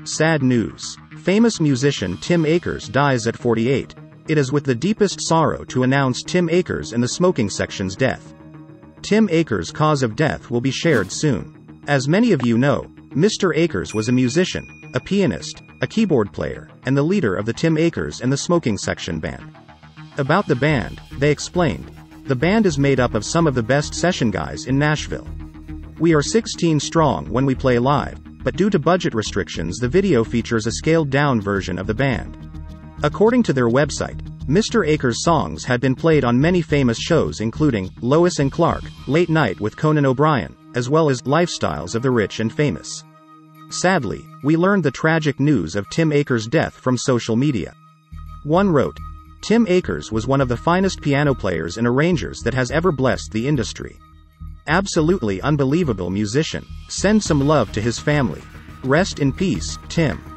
Sad news. Famous musician Tim Akers dies at 48. It is with the deepest sorrow to announce Tim Akers and the Smoking Section's death. Tim Akers' cause of death will be shared soon. As many of you know, Mr. Akers was a musician, a pianist, a keyboard player, and the leader of the Tim Akers and the Smoking Section band. About the band, they explained, "The band is made up of some of the best session guys in Nashville. We are 16 strong when we play live, but due to budget restrictions the video features a scaled-down version of the band." According to their website, Mr. Akers' songs had been played on many famous shows including Lois and Clark, Late Night with Conan O'Brien, as well as Lifestyles of the Rich and Famous. Sadly, we learned the tragic news of Tim Akers' death from social media. One wrote, "Tim Akers was one of the finest piano players and arrangers that has ever blessed the industry. Absolutely unbelievable musician. Send some love to his family. Rest in peace, Tim."